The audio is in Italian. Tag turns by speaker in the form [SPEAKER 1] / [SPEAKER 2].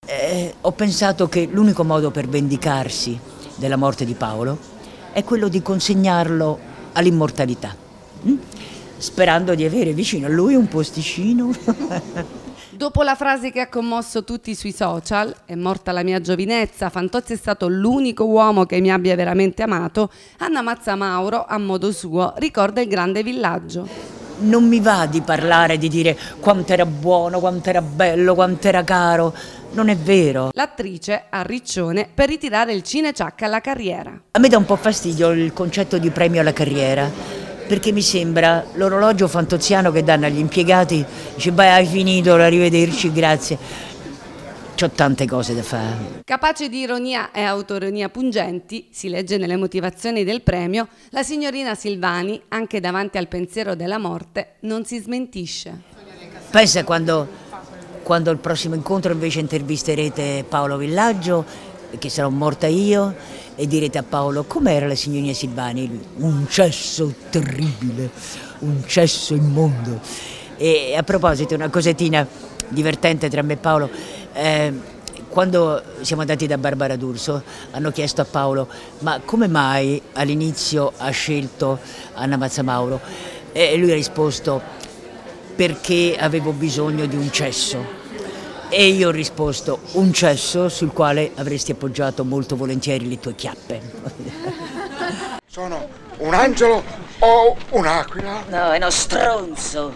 [SPEAKER 1] Ho pensato che l'unico modo per vendicarsi della morte di Paolo è quello di consegnarlo all'immortalità, sperando di avere vicino a lui un posticino.
[SPEAKER 2] Dopo la frase che ha commosso tutti sui social, è morta la mia giovinezza, Fantozzi è stato l'unico uomo che mi abbia veramente amato, Anna Mazzamauro, a modo suo, ricorda il grande villaggio.
[SPEAKER 1] Non mi va di parlare, di dire quanto era buono, quanto era bello, quanto era caro. Non è vero.
[SPEAKER 2] L'attrice a Riccione per ritirare il cineciacca alla carriera.
[SPEAKER 1] A me dà un po' fastidio il concetto di premio alla carriera, perché mi sembra l'orologio fantoziano che danno agli impiegati, dice beh hai finito, arrivederci, grazie. C'ho tante cose da fare.
[SPEAKER 2] Capace di ironia e autoironia pungenti, si legge nelle motivazioni del premio, la signorina Silvani, anche davanti al pensiero della morte, non si smentisce.
[SPEAKER 1] Pensa quando al prossimo incontro invece intervisterete Paolo Villaggio, che sarò morta io, e direte a Paolo com'era la signorina Silvani? Un cesso terribile, un cesso immondo. E a proposito, una cosettina divertente tra me e Paolo, quando siamo andati da Barbara D'Urso hanno chiesto a Paolo ma come mai all'inizio ha scelto Anna Mazzamauro, e lui ha risposto perché avevo bisogno di un cesso. E io ho risposto un cesso sul quale avresti appoggiato molto volentieri le tue chiappe.
[SPEAKER 3] Sono un angelo o un'aquila?
[SPEAKER 1] No, è uno stronzo.